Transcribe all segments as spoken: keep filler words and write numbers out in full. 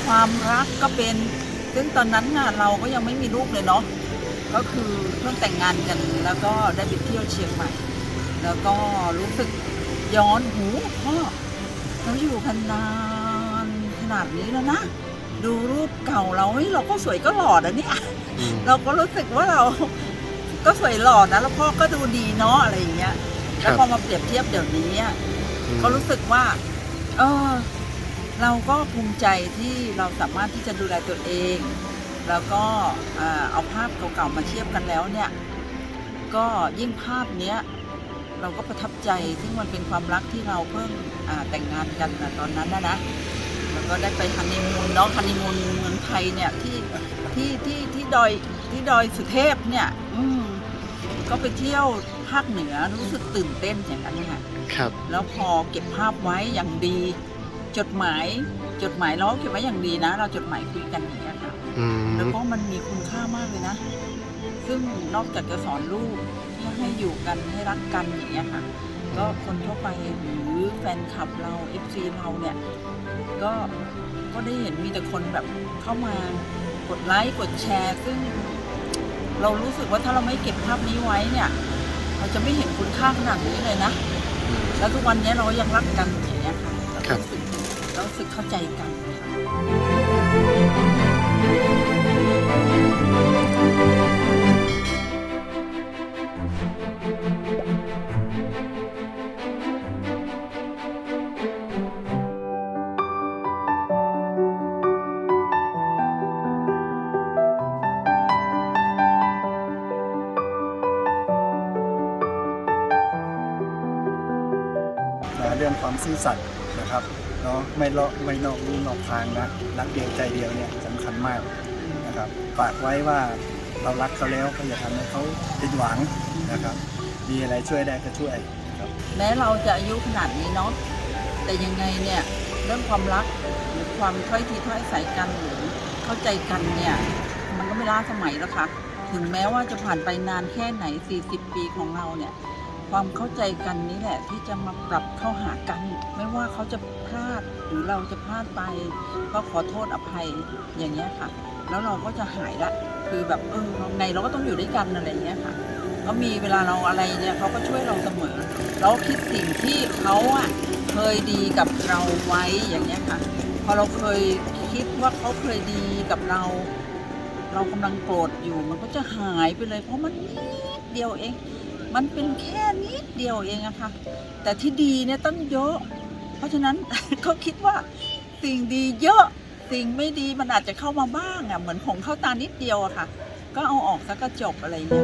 ความรักก็เป็นซึ่งตอนนั้นน่ะเราก็ยังไม่มีลูกเลยเนาะก็คือเพิ่งแต่งงานกันแล้วก็ได้ไปเที่ยวเชียงใหม่แล้วก็รู้สึกย้อนหูพ่อเราอยู่กันนานขนาดนี้แล้วนะดูรูปเก่าเราเฮ้ยเราก็สวยก็หล่อนะเนี่ยเราก็รู้สึกว่าเราก็สวยหล่อนะแล้วพ่อก็ดูดีเนาะอะไรอย่างเงี้ยแล้วพอมาเปรียบเทียบเดี๋ยวนี้ก็รู้สึกว่าเออเราก็ภูมิใจที่เราสามารถที่จะดูแลตัวเองแล้วก็เอาภาพเก่าๆมาเทียบกันแล้วเนี่ยก็ยิ่งภาพเนี้ยเราก็ประทับใจซึ่งมันเป็นความรักที่เราเพิ่งแต่งงานกันนะตอนนั้นนะนะแล้วก็ได้ไปฮันนีมูนเนาะฮันนีมูนเมืองไทยเนี่ยที่ที่ที่ที่ดอยที่ดอยสุเทพเนี่ยอืมก็ไปเที่ยวภาคเหนือรู้สึกตื่นเต้นอย่างนั้นค่ะครับแล้วพอเก็บภาพไว้อย่างดีจดหมายจดหมายเราเก็บไว้อย่างดีนะเราจดหมายคุยกันอย่างนี้ค่ะแล้วก็มันมีคุณค่ามากเลยนะซึ่งนอกจากจะสอนลูกให้อยู่กันให้รักกันอย่างเงี้ยค่ะก็คนทั่วไปหรือแฟนคลับเรา เอฟ ซี เราเนี่ยก็ก็ได้เห็นมีแต่คนแบบเข้ามากดไลค์กดแชร์ซึ่งเรารู้สึกว่าถ้าเราไม่เก็บภาพนี้ไว้เนี่ยเราจะไม่เห็นคุณค่าขนาดนี้เลยนะแล้วทุกวันนี้เรายังรักกันอย่างเงี้ยค่ะเรารู้สึกเรารู้สึกเข้าใจกันเรื่องความซื่อสัตย์นะครับเนาะไม่เลาะไม่นอกลู่นอกทางนะรักเดียวใจเดียวเนี่ยสำคัญมากนะครับฝากไว้ว่าเรารักเขาแล้วก็อย่าทำให้เขาผิดหวังนะครับมีอะไรช่วยได้ก็ช่วยนะครับแม้เราจะอายุขนาดนี้เนาะแต่ยังไงเนี่ยเรื่องความรักหรือความถ้อยทีถ้อยอาศัยกันหรือเข้าใจกันเนี่ยมันก็ไม่ล้าสมัยแล้วค่ะถึงแม้ว่าจะผ่านไปนานแค่ไหนสี่สิบปีของเราเนี่ยความเข้าใจกันนี้แหละที่จะมาปรับเข้าหากันไม่ว่าเขาจะพลาดหรือเราจะพลาดไปก็ขอโทษอภัยอย่างเงี้ยค่ะแล้วเราก็จะหายละคือแบบเออไงเราก็ต้องอยู่ด้วยกันอะไรเงี้ยค่ะก็มีเวลาเราอะไรเนี่ยเขาก็ช่วยเราเสมอเราคิดสิ่งที่เขาอ่ะเคยดีกับเราไว้อย่างเงี้ยค่ะพอเราเคยคิดว่าเขาเคยดีกับเราเรากำลังโกรธอยู่มันก็จะหายไปเลยเพราะมันนิดเดียวเองมันเป็นแค่นิดเดียวเองอะค่ะแต่ที่ดีเนี่ยต้องเยอะเพราะฉะนั้นเขาคิดว่าสิ่งดีเยอะสิ่งไม่ดีมันอาจจะเข้ามาบ้างอะเหมือนผงเข้าตานิดเดียวอะค่ะก็เอาออกซะก็จบอะไรอย่างเงี้ย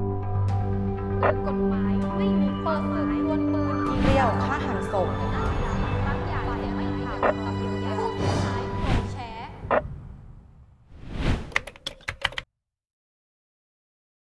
กฎหมายไม่มีข้อเสนอวนปืนเดี่ยวฆ่าหันศพ